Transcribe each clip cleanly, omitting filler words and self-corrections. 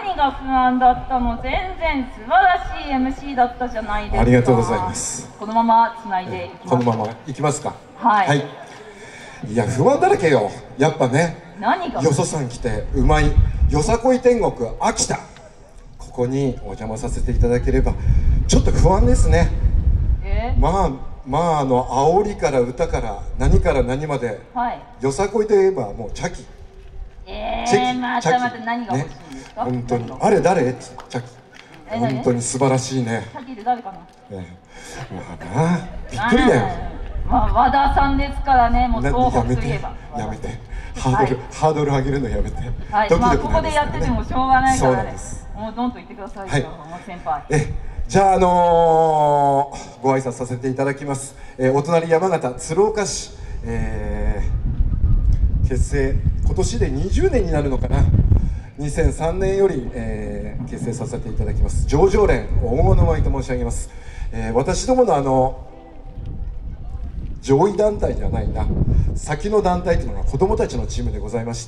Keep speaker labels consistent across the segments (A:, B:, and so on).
A: 何が不安だったの？全然素晴らしい MC だったじゃないですか。
B: ありがとうございます。
A: このままつないでいきます。
B: このままいきますか。
A: はい、はい、
B: いや不安だらけよやっぱね。
A: 何が？
B: よそさん来てうまいよさこい天国秋田、ここにお邪魔させていただければちょっと不安ですね。まあ煽りから歌から何から何まで、はい、よさこいといえばもうチャキ。
A: また何が欲しいんですか？
B: 本当にあれ誰？チャキ。本当に素晴らしいね。
A: チャキって誰かな？
B: まあな、びっくりだよ。
A: まあ和田さんですからね、もう東北といえば。
B: やめて、ハードル上げるのやめて。
A: はい、まあここでやっててもしょうがないからね。もうどんと言ってくださいよ、先輩。
B: じゃあご挨拶させていただきます。お隣山形鶴岡市、結成今年で20年になるのかな。2003年より、結成させていただきます上場連大物舞と申し上げます。私どもの上位団体じゃないな、先の団体というのが子どもたちのチームでございまして、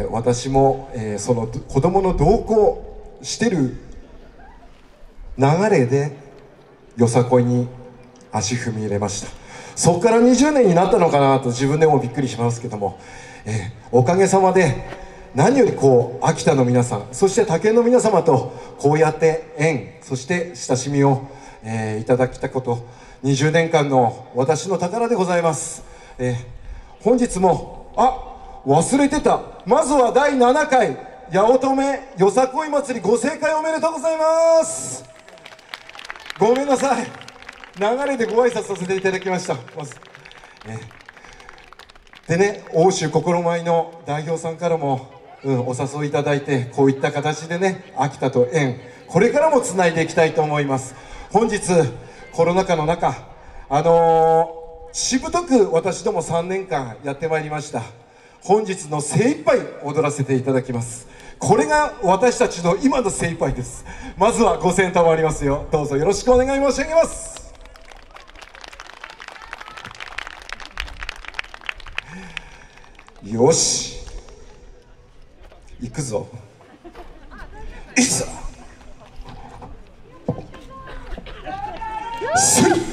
B: 私も、その子どもの同行してる流れでよさこいに足踏み入れました。そこから20年になったのかなと自分でもびっくりしますけども、おかげさまで何より秋田の皆さん、そして他県の皆様とこうやって縁、そして親しみを、いただきたこと20年間の私の宝でございます。本日も忘れてた、まずは第7回八乙女よさこい祭りご盛会おめでとうございます。ごめんなさい、流れでご挨拶させていただきました。まず、でね、欧州心舞の代表さんからも、お誘いいただいて、こういった形でね、秋田と縁、これからもつないでいきたいと思います。本日コロナ禍の中、しぶとく私ども3年間やってまいりました。本日の精一杯踊らせていただきます。これが私たちの今の精一杯です。まずはご声援賜りますよ、どうぞよろしくお願い申し上げます。よし行くぞ、いざせい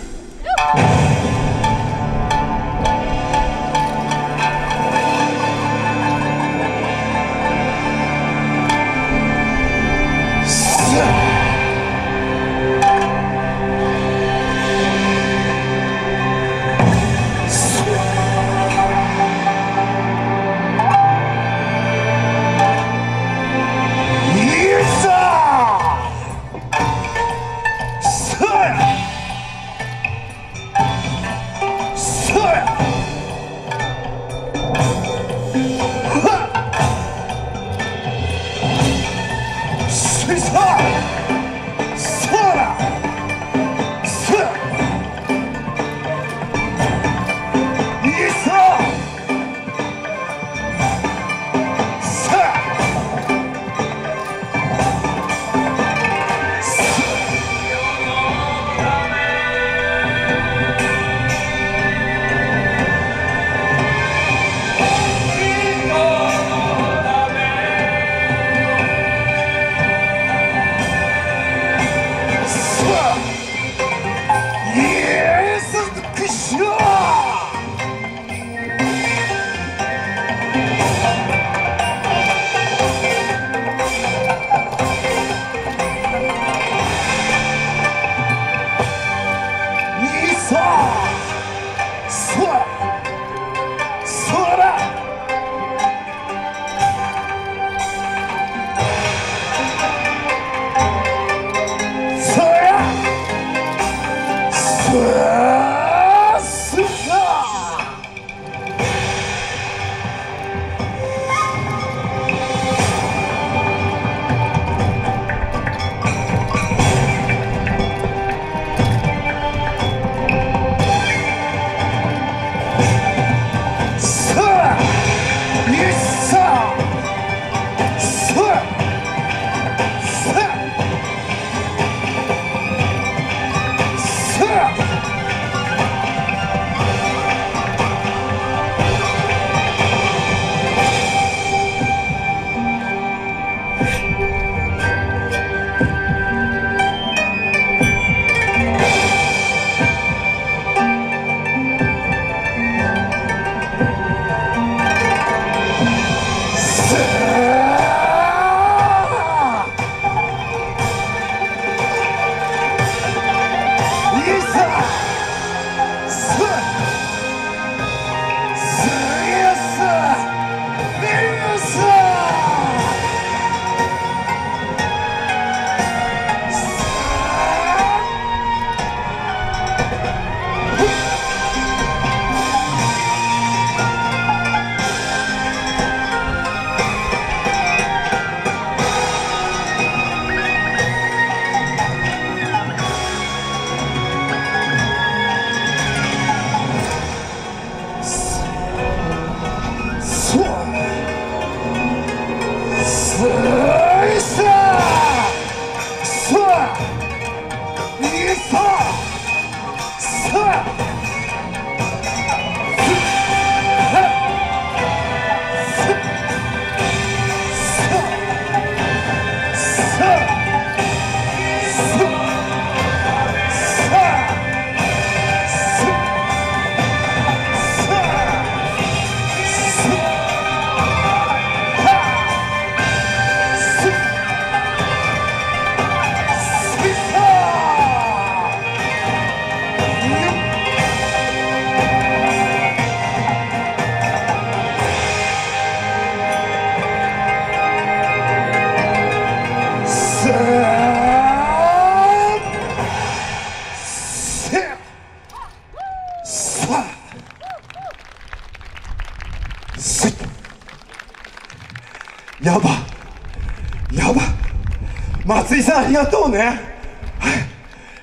B: やば、松井さんありがとうね。はい、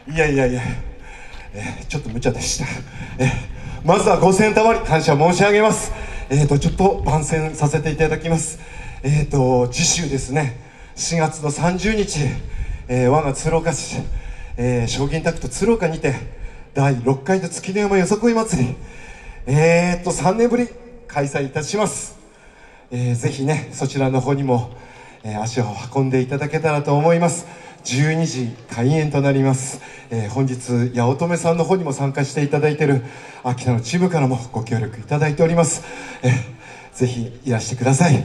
B: いや、ちょっと無茶でした。まずは5000たまり感謝申し上げます。ちょっと番宣させていただきます。次週ですね、4月の30日、我が鶴岡市、将棋タクト鶴岡にて第6回の月の山よさこい祭り、3年ぶり開催いたします。ぜひね、そちらの方にも、足を運んでいただけたらと思います。12時開演となります。本日八乙女さんの方にも参加していただいている秋田のチームからもご協力いただいております。ぜひいらしてください。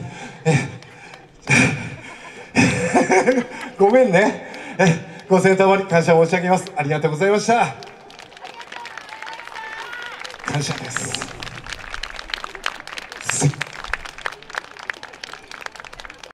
B: ごめんね。5000たまり感謝申し上げます。ありがとうございました。感謝です。